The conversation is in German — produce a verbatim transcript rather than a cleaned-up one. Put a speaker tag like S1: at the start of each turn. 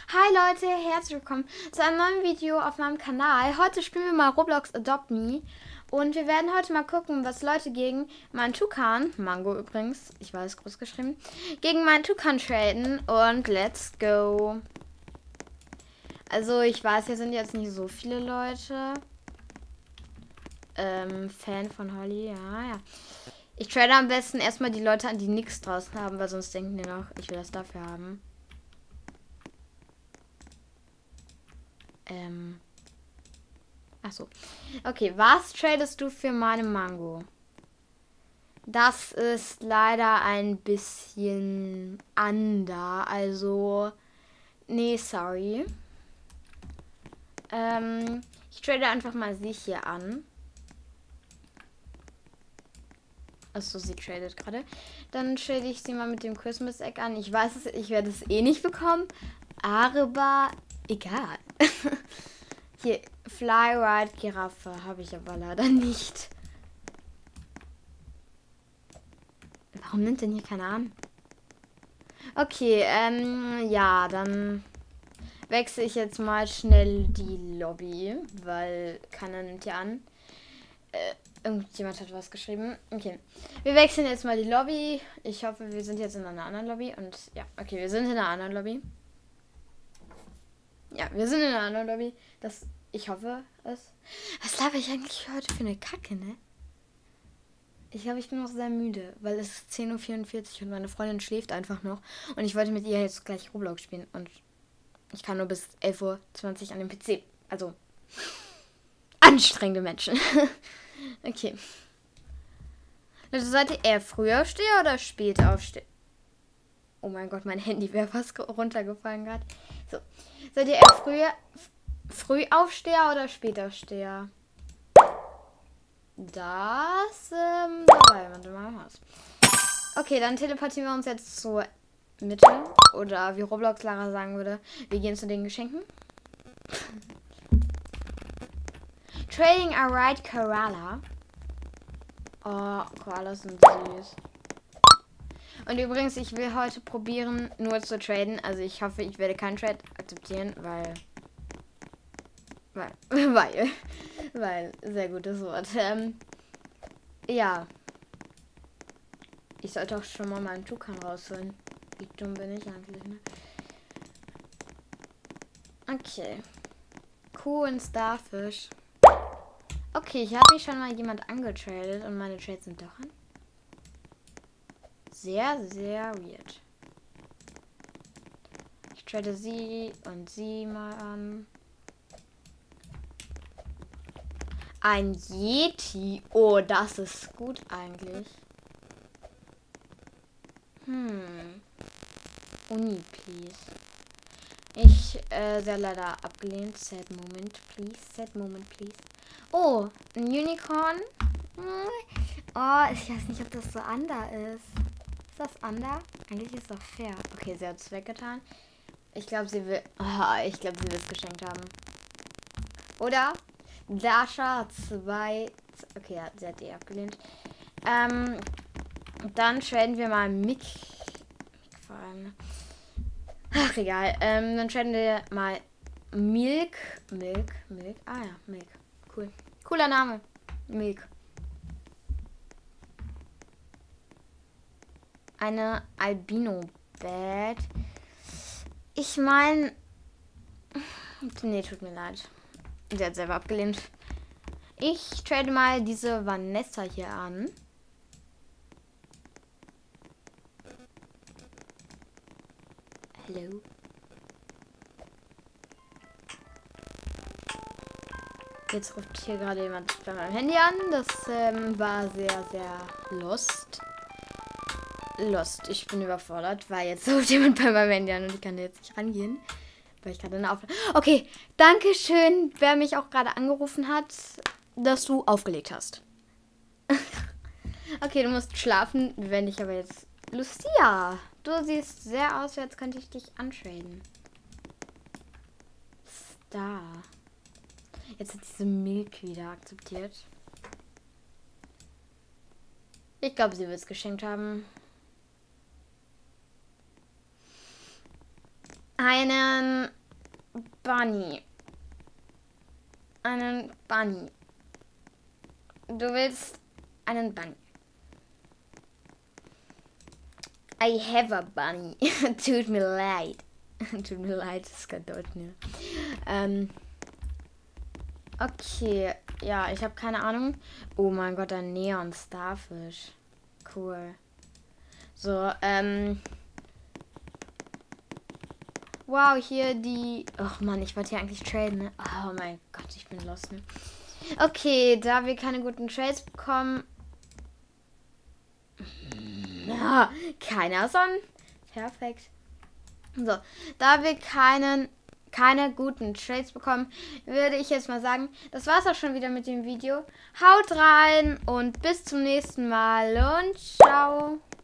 S1: Hi Leute, herzlich willkommen zu einem neuen Video auf meinem Kanal. Heute spielen wir mal Roblox Adopt Me. Und wir werden heute mal gucken, was Leute gegen meinen Tukan, Mango übrigens, ich weiß, groß geschrieben, gegen meinen Tukan traden. Und let's go. Also ich weiß, hier sind jetzt nicht so viele Leute. Ähm, Fan von Holly, ja, ja. Ich trade am besten erstmal die Leute an, die nichts draußen haben, weil sonst denken die noch, ich will das dafür haben. Ähm. Ach so. Okay, was tradest du für meine Mango? Das ist leider ein bisschen under. Also, nee, sorry. Ähm, ich trade einfach mal sie hier an. Achso, sie tradet gerade. Dann trade ich sie mal mit dem Christmas Egg an. Ich weiß es, ich werde es eh nicht bekommen. Aber egal. Hier, Fly Ride Giraffe habe ich aber leider nicht. Warum nimmt denn hier keiner an? Okay, ähm, ja, dann wechsle ich jetzt mal schnell die Lobby, weil keiner nimmt hier an. Äh, irgendjemand hat was geschrieben. Okay, wir wechseln jetzt mal die Lobby. Ich hoffe, wir sind jetzt in einer anderen Lobby. Und ja, okay, wir sind in einer anderen Lobby. Ja, wir sind in einer anderen Lobby. Das, ich hoffe es. Was laber ich eigentlich heute für eine Kacke, ne? Ich glaube, ich bin noch sehr müde, weil es ist zehn Uhr vierundvierzig und meine Freundin schläft einfach noch. Und ich wollte mit ihr jetzt gleich Roblox spielen. Und ich kann nur bis elf Uhr zwanzig an dem P C. Also, anstrengende Menschen. Okay. Also seid ihr eher früher Aufsteher oder später Aufsteher? Oh mein Gott, mein Handy wäre fast runtergefallen gerade. So. Seid ihr eher früher, Frühaufsteher oder Spätaufsteher? Das, ähm, dabei, warte mal was. Okay, dann teleportieren wir uns jetzt zur Mitte. Oder wie Roblox Lara sagen würde, wir gehen zu den Geschenken. Trading a Ride Koala. Oh, Koalas sind süß. Und übrigens, ich will heute probieren, nur zu traden. Also ich hoffe, ich werde keinen Trade akzeptieren, weil... Weil, weil, weil, sehr gutes Wort. Ähm, ja. Ich sollte auch schon mal meinen Tukan rausholen. Wie dumm bin ich eigentlich, ne? Okay. Kuh und Starfish. Okay, hier hat mich schon mal jemand angetradet und meine Trades sind doch an. Sehr, sehr weird. Ich trade sie und sie mal an. Ein Yeti. Oh, das ist gut eigentlich. Hm. Uni, please. Ich, äh, sehr leider abgelehnt. Sad moment, please. Sad moment, please. Oh, ein Unicorn. Oh, ich weiß nicht, ob das so under ist. Ist das under? Eigentlich ist es doch fair. Okay, sie hat es weggetan. Ich glaube, sie will... Oh, ich glaube, sie will es geschenkt haben. Oder? Dasha zwei... Okay, ja, sie hat die abgelehnt. Ähm, dann traden wir mal Mick. Mick vor allem. Ach, egal. Ähm, dann traden wir mal Milk. Milk, Milk. Ah ja, Milk. Cool. Cooler Name. Milk. Eine Albino-Bad. Ich meine... Nee, tut mir leid. Sie hat selber abgelehnt. Ich trade mal diese Vanessa hier an. Hallo. Jetzt ruft hier gerade jemand bei meinem Handy an. Das ähm, war sehr, sehr lost. Lost. Ich bin überfordert, weil jetzt ruft jemand bei meinem Handy an und ich kann jetzt nicht rangehen. Weil ich gerade eine Aufnahme... Okay, danke schön, wer mich auch gerade angerufen hat, dass du aufgelegt hast. Okay, du musst schlafen, wenn ich aber jetzt... Lucia, du siehst sehr aus, als könnte ich dich antraden. Star. Jetzt hat diese Milk wieder akzeptiert. Ich glaube, sie wird es geschenkt haben. einen Bunny. Einen Bunny. Du willst einen Bunny. I have a bunny. Tut mir leid. Tut mir leid, das ist kein Deutsch mehr. Ähm. Okay. Ja, ich habe keine Ahnung. Oh mein Gott, ein Neon Starfish. Cool. So, ähm. Wow, hier die... Ach Mann, ich wollte hier eigentlich traden, ne? Oh mein Gott, ich bin lost, ne? Okay, da wir keine guten Trades bekommen... Ja, keiner Sonnen. Perfekt. So, da wir keinen, keine guten Trades bekommen, würde ich jetzt mal sagen, das war's auch schon wieder mit dem Video. Haut rein und bis zum nächsten Mal und ciao.